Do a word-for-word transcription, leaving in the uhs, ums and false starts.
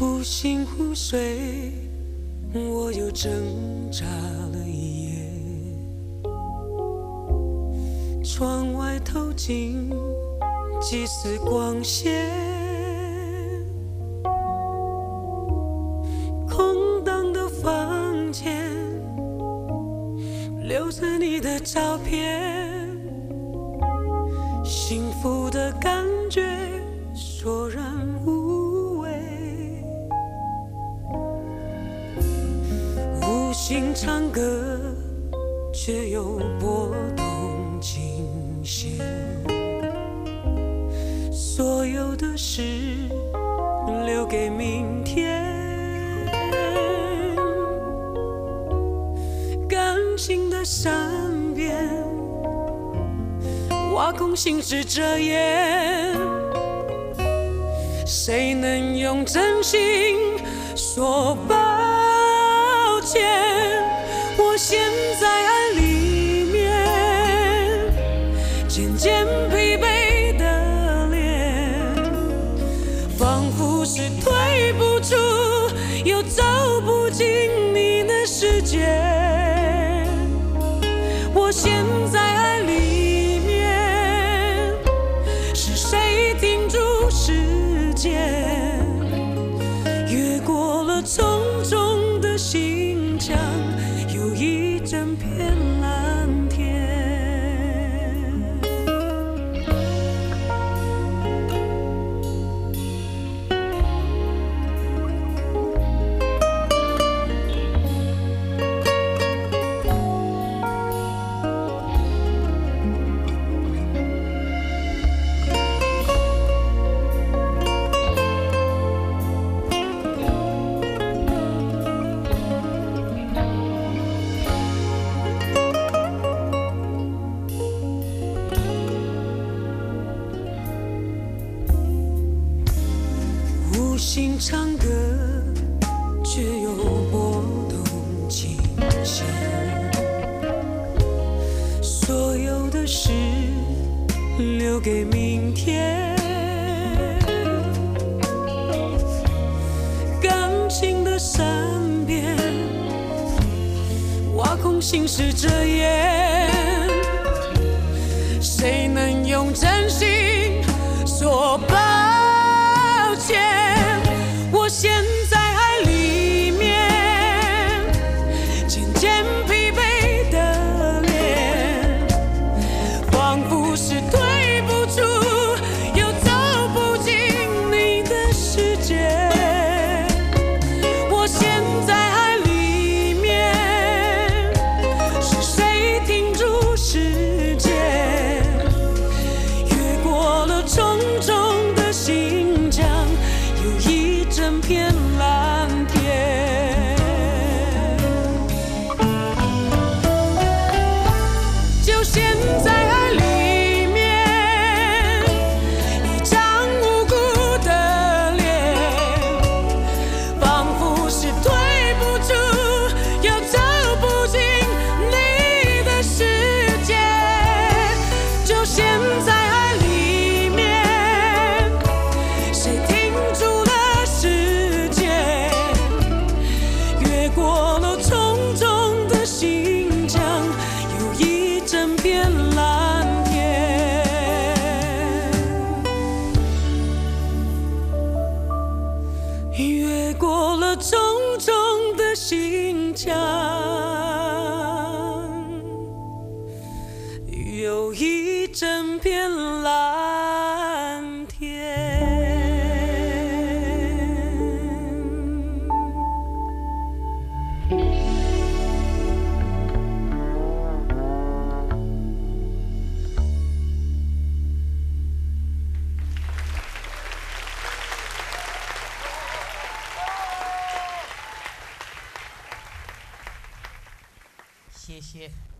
忽醒忽睡，我又挣扎了一夜。窗外透进几丝光线，空荡的房间留着你的照片，幸福的感觉索然无味，无心唱歌却又拨动琴弦，所有的事留给明天，感情的善变挖空心事遮掩，谁能用真心说抱歉？我陷在爱里面，渐渐疲惫的脸，仿佛是退不出又走不进你的世界。我陷在爱里面，是谁停住时间，越过了重重的心墙，有一整片蓝天。无心唱歌，却又拨动琴弦，所有的事留给明天，感情的善变挖空心事遮掩，谁能用真心说抱歉？我陷在爱里面，渐渐疲惫的脸，仿佛是退不出又走不进你的世界。我陷在爱里面，是谁停住时间，越过了重重的心墙，有一整片蓝天。就陷在爱里面，一张无辜的脸，仿佛是退不出又走不进你的世界。就陷在爱里面，谁停住了时间，越过了重重的心墙，有一整片蓝天。越过了重重的心墙，有一整片蓝天。 谢谢。